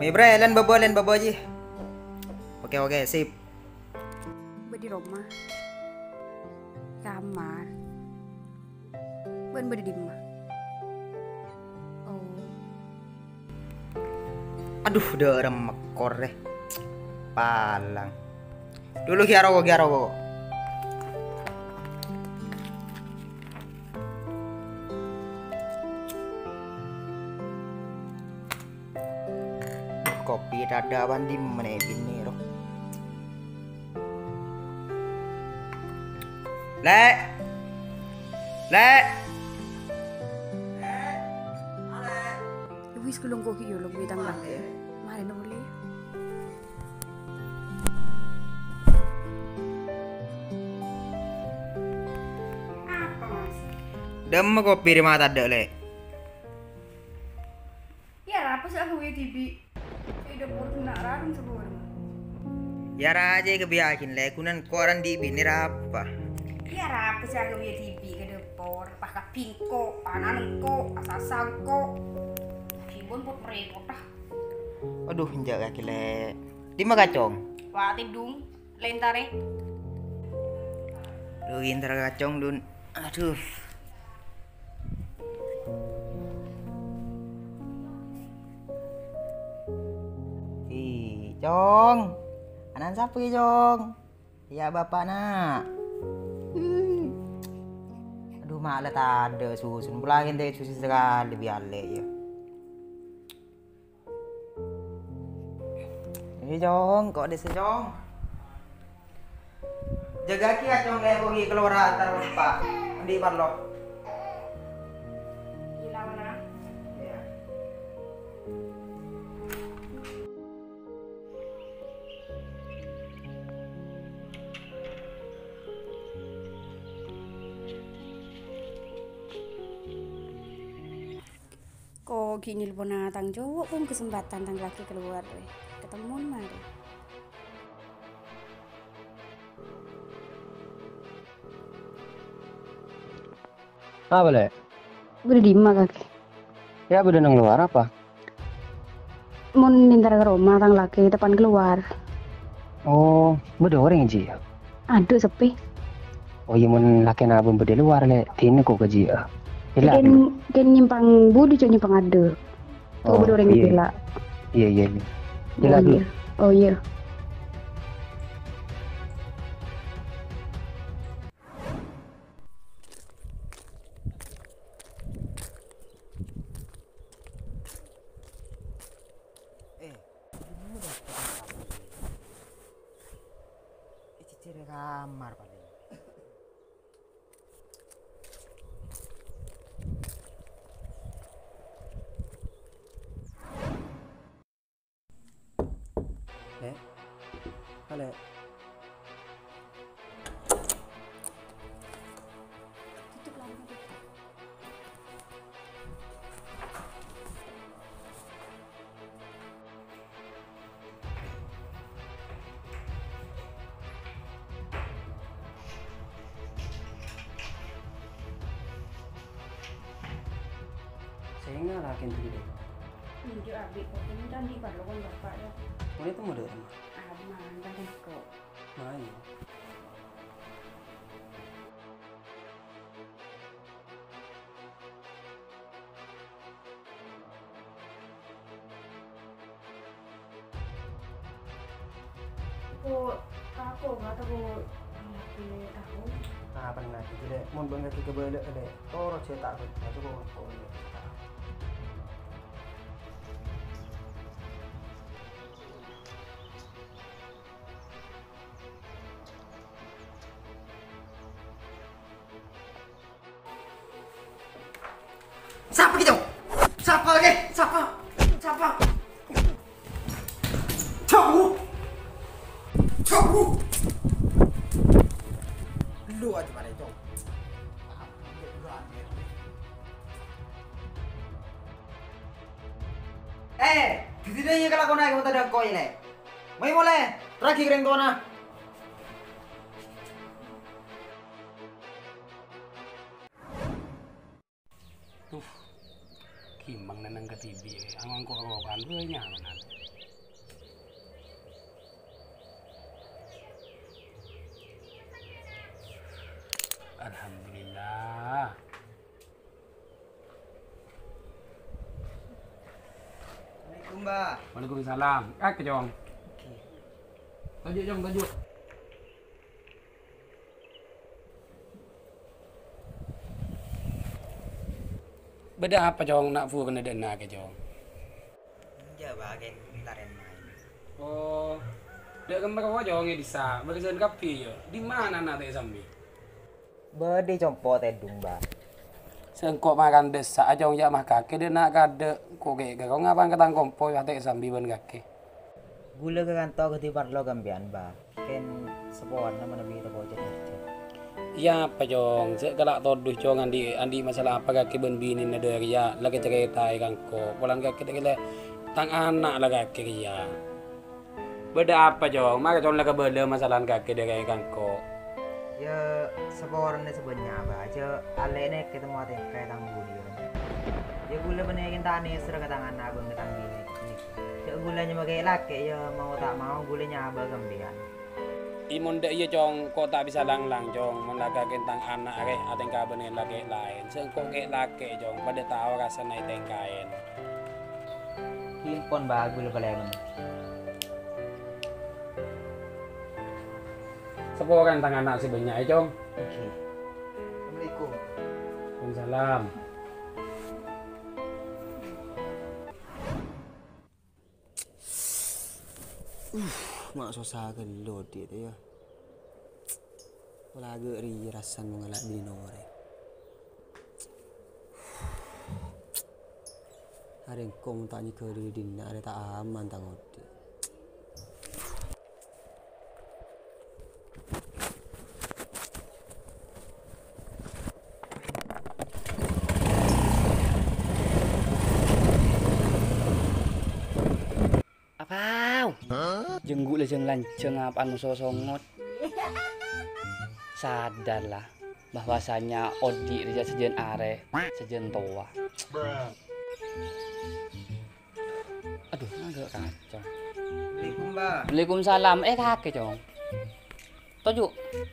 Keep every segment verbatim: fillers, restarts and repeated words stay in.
May bre, lan babo, lan babo aja. Oke oke, sip. Di rumah, kamar, ben berde di rumah. Oh, Aduh, udah remekor deh. Palang. Dulu kiaro kiaro. Kopi dadawan di mana ini roh. Lek. Lek. wis kulong ko hiyo log bitang laki. Mari na uli. Apa mas? Dem kopi di mata dek lek. Ya apa sih aku ya tibi? Ida pur kena rarang sebur. Ya raja kebiakin lek kunan koran di bini apa? Ya apa sih aku ya tibi ke depor pakai pingko, ananko, asasangko. Kibon pot mereka dah. Aduh, njak kaki lek. Di magacong. Wah tidung, lentare. Duh, intar kacong dun. Aduh. Ih, Cong. Anan siapa ya, Cong? Ya bapak nak. Hmm. Aduh, malah tak ada susun. Pulangin deh susu sekali biale ya. Ini Cong, kok ada Cong? Jaga ki Cong le pergi keluar antar Pak. Di parlo. Gila mana? Ya. Kok gini pun tang cowok pun kesempatan tang laki keluar deh. Ketemu mari. Apa le? Udah di rumah kaki. Ya udah nang luar apa? Mau nintar ke rumah tang laki depan keluar. Oh, beda orang ji. Aduh sepi. Oh iya mun laki na bumbu di luar le, tini kok gaji ya. Gila. Ken ken nyimpang budi coba nyimpang ada. Tuh Oh, berdua orang iya. gila. Iya iya. iya. Gila Oh dulu. iya. Oh iya. Eh, ini udah Itu ciri kamar paling. Le. Halo. Tutup lampu. Saya nggak laki itu gitu. Ninjo abi kok ini kan di parlo kan bapak ya. Mau itu mau dari mana? Aman kan kok. Mana? Kok aku nggak tahu laki tahu. Ah, apa nih laki? Jadi mau bangga kita balik ada. Oh, cetak aku. Aku mau kau ini. Siapa gitu? Siapa lagi? Siapa? Siapa? Cokru. Cokru. Lu aja pada itu. Eh, di sini kalau kau naik motor ada kau ini. Mau mulai? Terakhir kering tuh na. Tuh, kimbang nenang ke T V, ang angko kawakan gue nyaman. Mbak. Waalaikumsalam. Ah, ke Jong. Oke. Tajuk Jong, tajuk. Beda apa Jong nak fu kena dena ke Jong? Ya bagian taren main. Oh. Dek gambar apa Jong di sa? Bagian kapi yo. Di mana nak teh sambi? Bede compo tedung, Mbak. Sengkok makan desa Jong ya mah kake dia nak kade ko ge kau ngapan ketang kompo ya teh sambi ban kake. Gula ke kantor ke tibar lo gambian, Mbak. Ken sepon nama nabi kita bocet aja. Iya apa Jong? Saya kelak toduh Jong andi andi masalah apa kaki ben bini na dari ya lagi cerita kan ko. Pulang kaki kita tang anak lah kaki ya. Beda apa Jong? Maka Jong lagi beda masalah kaki dari kan ko. Ya sepon ne sebenarnya Mbak. Aja alene ketemu ate kayak tang budi. Ya gula benekin tani serga tangan abang ke tang bini. Ya gulanya makai laki ya mau tak mau gulanya abang gambian. Imun dek iya Jong, kok tak bisa lang-lang Jong, mun laga kentang anak reh ateng kaben lagi lain. Sengkok ke laki Jong, pada tahu rasa naik tengkain. Himpon bagus lu paling. Sepo kan tang anak si banyak Jong. Oke. Assalamualaikum. Waalaikumsalam. Uh, mak susah gelot dia tu ya. Wala agak ri rasan mengalak bini nore. Hari kau tanya ke diri dina, ada tak aman tangot. Apau? Jengguk le jeng lanceng apaan musuh songot. Sadarlah bahwasanya Odi Rija sejen are, sejen toa. Aduh, agak kacau. Assalamualaikum, Mbak. Waalaikumsalam. Eh kakek Jong. Toju.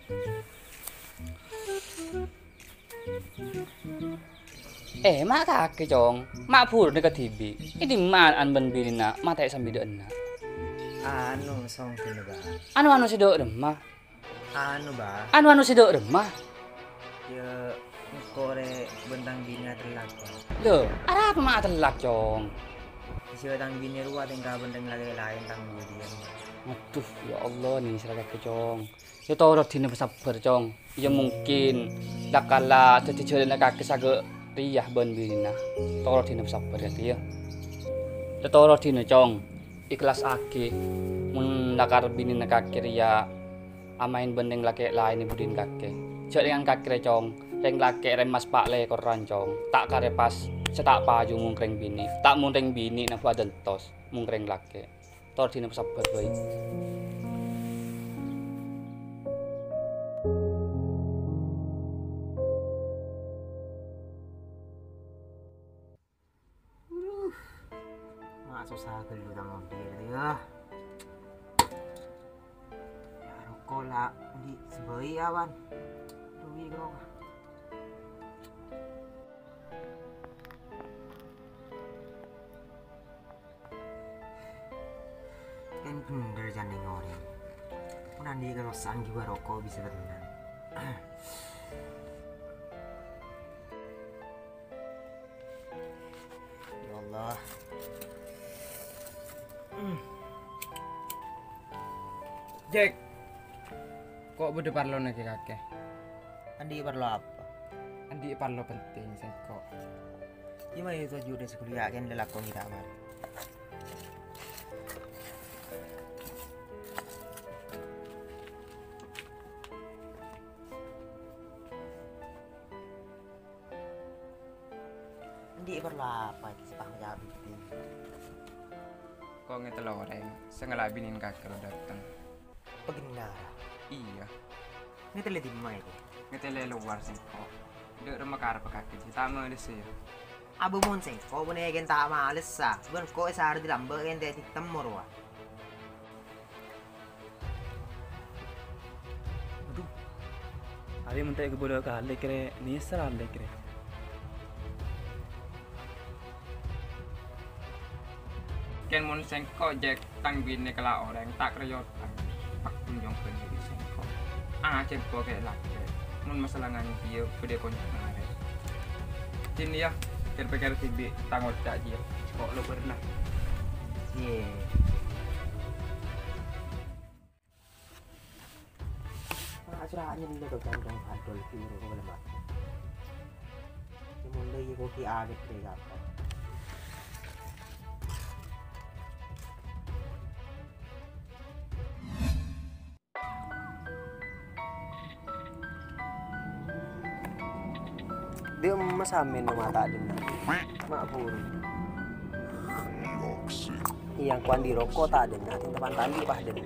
Eh, mak kakek Jong. Mak pur dekat tibi. Ini mak an ben birina, mak tak sambil deuna. Anu song kene, Mbak. Anu anu si dok remah. Anu, Mbak. Anu anu si dok remah. Ya kore bentang bini telak. Loh, arah apa mak telak Jong? Siapa tang bini ruwa tinggal bentang lagi lain tang budian. Aduh, ya Allah nih seragam kecong. Ya tau dini bersabar Jong. Ya mungkin dakala jadi jalan kaki saga riyah ben birina. Tau dini bersabar ya dia. Ya tau dini Jong. Ikhlas ake mun dakar bini na kaki riya amain bendeng laki lain ibudin kaki. Cek dengan kaki recong, reng laki remas pak le koran Jong. Tak kare pas setak paju mungkreng bini. Tak mungkreng bini na badan tos mungkreng laki. Tau dini bersabar baik. Susah gelu tang dia ya. Ya rokok lah di sebaik awan. Duwi kok. Kan bener jane ngoreng. Mun andi kalau sang juga rokok bisa tenang. Ya Allah. Jack, kok beda parlo nake kakek? Andi perlu apa? Andi parlo penting sengkok. Gimana itu juga sekuliah kan lelakon kita mari. Andi perlu apa? Sepah jawab itu. Kok ngetel orang, sengalah binin kakek lo datang. Benar. Iya, Ini teliti mana itu? ngetel luar sih kok. Dek rumah karep kakek sih, tamu ada sih. Abu monseng, kau punya agen tak males sah. Bukan kau sehari di lambat agen tadi temur wah. Aduh. Hari mentek ke bodoh kali kere, ni serah kere. ken mun sengko jek tang bin ne kala orang tak reyot pak kunjong pen di sengko ah sengko ke lak mun masalah ngan dia pede kon ngare tin ya ken peker tibi tangot tak dia kok lo pernah Iya. Acaranya ni dah kan kan adol piro ko wala mat. Yung mulai ko ki agit kay gapa. Dia masamin ng mata din na. Maapuro. Iyang kuan di roko ta din natin tapan tandi pa din.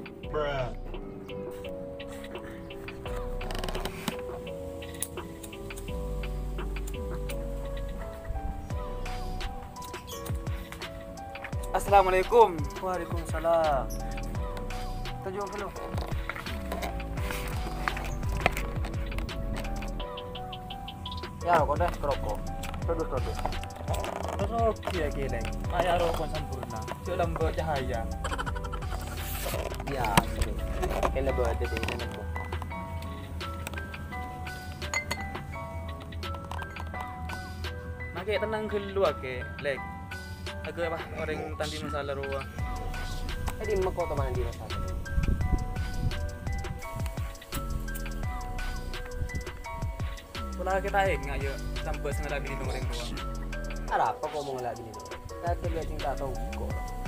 Assalamualaikum. Waalaikumsalam. Tujuh puluh. Ya, kau dah rokok. Terus terus. Roki ya geleng. Maya rokok sempurna. Cuk lembo cahaya. Ya, ini. Kena bawa ada di sana. Make tenang keluar ke, lek. Agak apa orang tandi masalah ruwa. Jadi mak kau teman di sana. Pula kita ingat yo sampai sengaja bini orang ruwa. Ada apa kau mau ngelak ini? Saya lihat cinta tahu kok.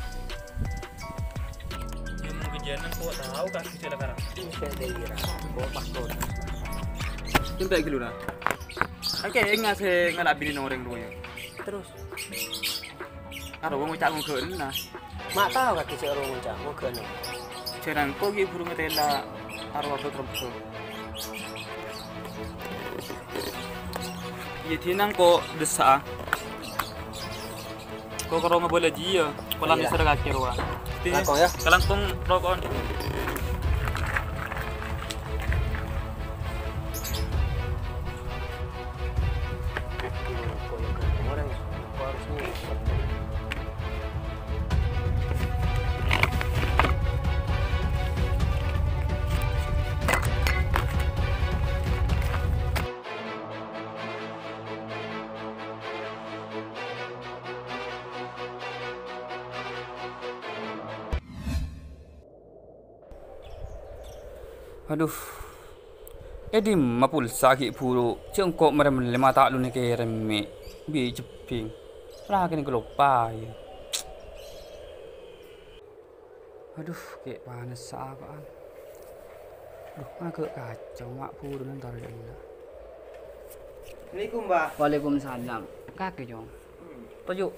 Ya mungkin jangan kau tahu kan kita sekarang. Ini saya delira. Kau pastor. Sampai gitu lah. Oke, ingat saya ngelak bini orang ruwa yo. Terus. Aro wong cak wong keun nah. Mak tahu kaki si orang muncak. Mau kena. Cerang kok gi burung tela aro apa terus. Ya tinang ko desa. Ko karo mabola jiya. Kolam Iya. bisa kaki ruwa. Langkong ya? Kalangkong rokon. Kau yang kena orang. Kau harus ni. Aduh. Edi mapulsa ki puro. Cengkok merem lima tak lu ni ke remme. Bi ceping. Lah kini kelupa ya. Aduh, kayak panas apaan. Aduh, agak kacau mak puro ntar ya. Assalamualaikum, Mbak. Waalaikumsalam. Kaki jong. Tujuk.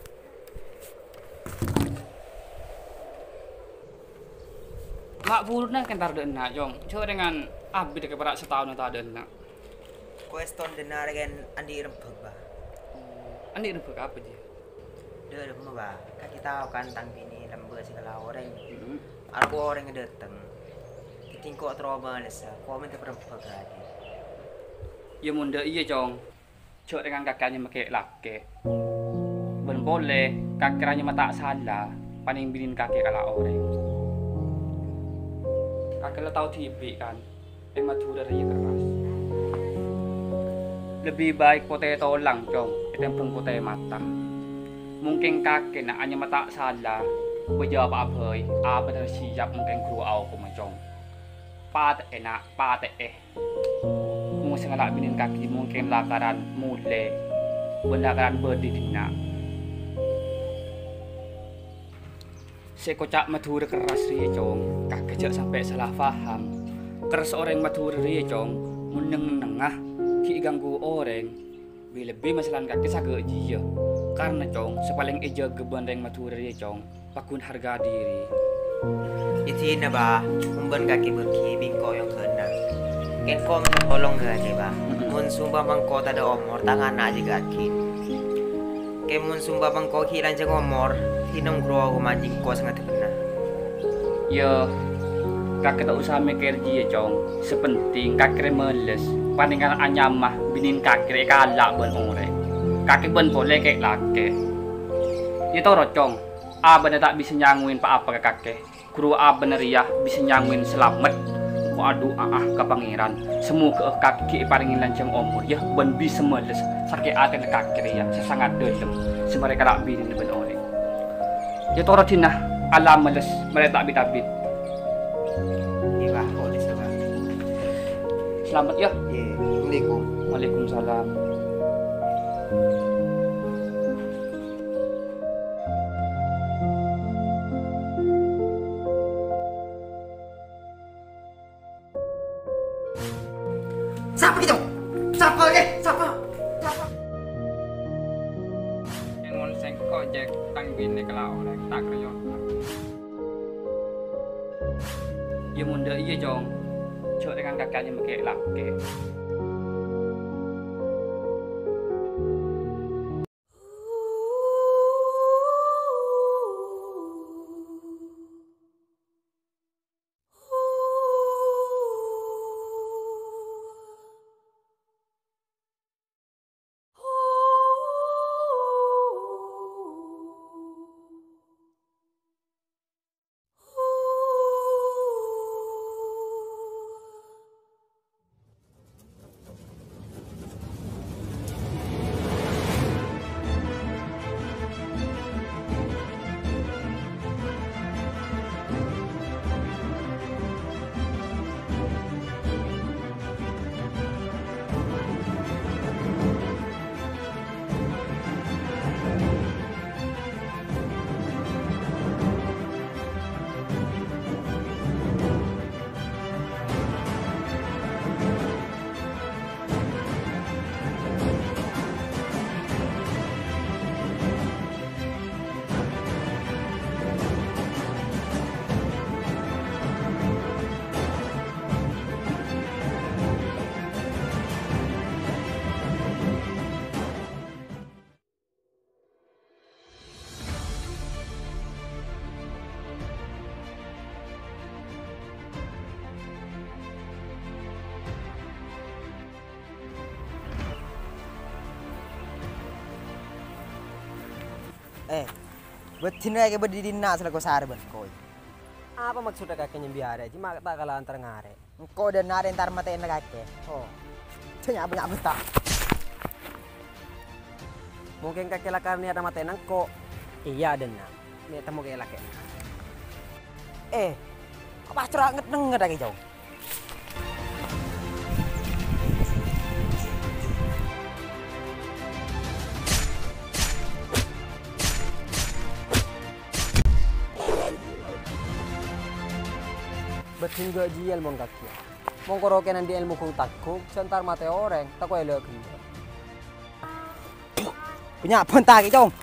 Mak puro na kan tar nak jong. Coba dengan abi dekat berak setahun tak ada nak. Question denar kan andi rempeg, Mbak. Andi nak apa je? Dia ada Mbak. Kan kita tahu kan tang bini lembu segala orang. Hmm. Aku orang yang datang. Tingkok trauma lesa. Kau minta rempeg lagi. Ya munda iya jong. Coba dengan kakaknya make laki. Ben boleh kakaknya mata salah. Paling binin kakek kalau orang. Kakek lo tahu tipi kan. Emang tuh dari keras. Lebih baik potato lang jong. Itu yang pun potato mata. Mungkin kakek nak hanya mata salah. Berjawab apa? Apa dari siap mungkin kru aku macam. Pat enak, pat eh. Mungkin sengaja binin kaki mungkin lakaran mule. Belakaran berdidina. Sekocak matur keras ria jong. Kakek jak sampai salah faham. Keras orang matur ria jong. Meneng-nengah. Ki ganggu orang. Bila lebih masalah kakek sagak jia. Karena jong, sepaling eja gebandeng matur ria jong. Pakun harga diri. Itu na ba, umban kaki berki bingko yang kena. Ken kau minta tolong aja ba. Mun sumba bangko tada omor tangan aja kaki. Ken mun sumba bangko hilang jeng omor, hinong gro aku manjing ko sangat kena. Ya, kakek tak usah mikir dia jong. Sepenting kakek meles. Paningan anyamah binin kakek kalak ben orang. Kakek ben boleh kek laki. Ya tau rocong. Abang tak bisa nyanguin pa apa ke kakek. Guru abang ria bisa nyanguin selamat. Ku adu ah ke pangeran. Semoga kakek paringin lancang umur ya ben bisa meles sakit hati kakek ria sesangat dalam. Semereka tak bini ben orang. Ya toro dinah alam meles mereka tak bit-bit. Iya, kok disebut. Selamat ya. Iya, Assalamualaikum. Waalaikumsalam. Siapa gitu? Siapa ke? Siapa? Siapa? Yang mon sengko jek tang bin ni kalau orang tak kerja. Ya munda iya jong. Cok dengan kakaknya pakai laki. Eh, betin kayak berdiri nak selaku sar ben koi. Apa maksudnya kakeknya biara? Cuma tak kalah antar ngare. Engkau dan nare entar matain kakek. Oh, Tanya banyak bentar. mungkin kakek lakar ni ada mata nangko. Iya ada nak. Ni temu kakek lakar. Eh, apa curang nget nget lagi jauh. Betin gaji ilmu kakek. Mongkoroken di ilmu kung takuk, sentar mata orang, tak kau elok. Punya bentar lagi jauh.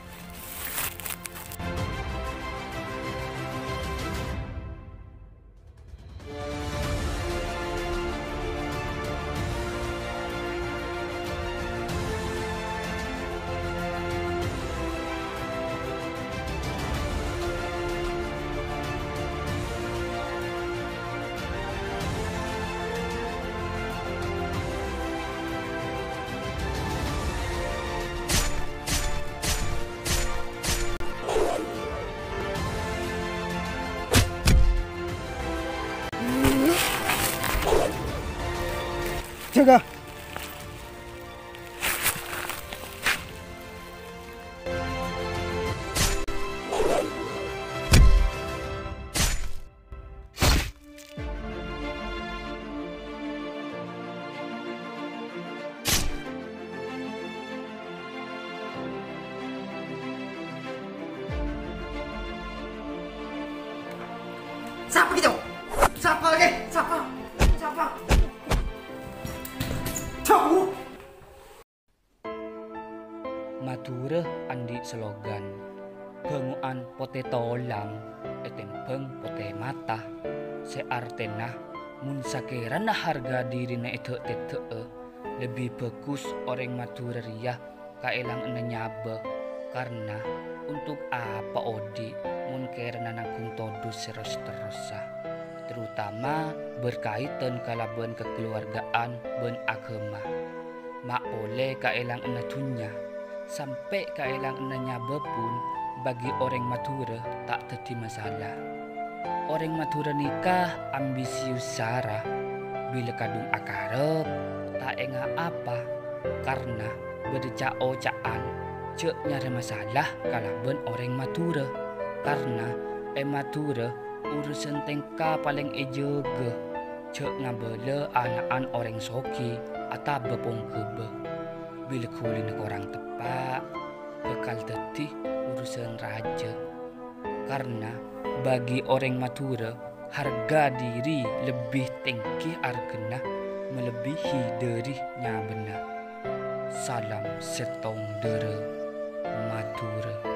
Jaga. Siapa gitu? Siapa lagi? Siapa? Siapa? Tahu. Madura andi slogan penguan pote tolang etempeng pote mata seartena mun sakerana harga dirina itu tete lebih bagus orang Madura ria kaelang nyabe karena untuk apa odi mun kerana nangkung todus seros-terosa terutama berkaitan kalaban kekeluargaan ben agama mak oleh kaelang enatunya sampai kaelang enanya pun bagi orang Madura tak jadi masalah. Orang Madura nikah ambisius Sarah bila kadung akarep tak enggak apa karena berdecak ocaan cek nyari masalah kalaban orang Madura karena eh Madura urusan tengka paling ejaga cek ngabela anak-an orang soki atau bepong kebe bila kulin orang tepak bekal tetih urusan raja karena bagi orang Madura harga diri lebih tinggi argena melebihi dari nya benar. Salam setong dere Madura.